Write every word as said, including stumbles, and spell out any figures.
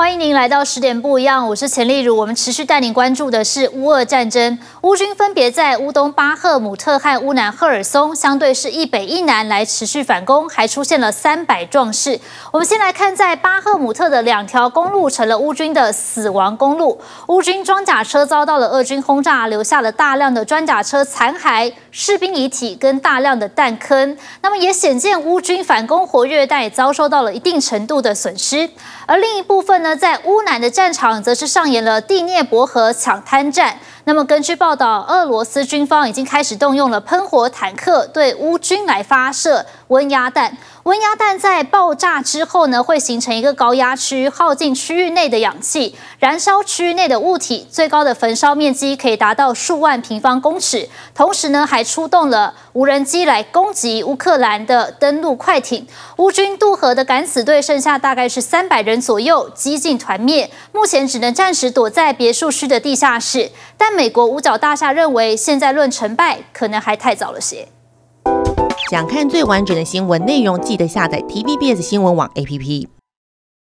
欢迎您来到十点不一样，我是钱丽如。我们持续带您关注的是乌俄战争，乌军分别在乌东巴赫姆特和乌南赫尔松，相对是一北一南来持续反攻，还出现了三百壮士。我们先来看，在巴赫姆特的两条公路成了乌军的死亡公路，乌军装甲车遭到了俄军轰炸，留下了大量的装甲车残骸、士兵遗体跟大量的弹坑。那么也显见乌军反攻活跃，但也遭受到了一定程度的损失。而另一部分呢，在乌南的战场则是上演了第聂伯河抢滩战。那么根据报道，俄罗斯军方已经开始动用了喷火坦克对乌军来发射温压弹。温压弹在爆炸之后呢，会形成一个高压区，耗尽区域内的氧气，燃烧区域内的物体，最高的焚烧面积可以达到数万平方公尺。同时呢，还出动了无人机来攻击乌克兰的登陆快艇。乌军渡河的敢死队剩下大概是三百人左右，几近团灭。目前只能暂时躲在别墅区的地下室。但美国五角大厦认为，现在论成败，可能还太早了些。 想看最完整的新闻内容，记得下载 T V B S 新闻网 A P P。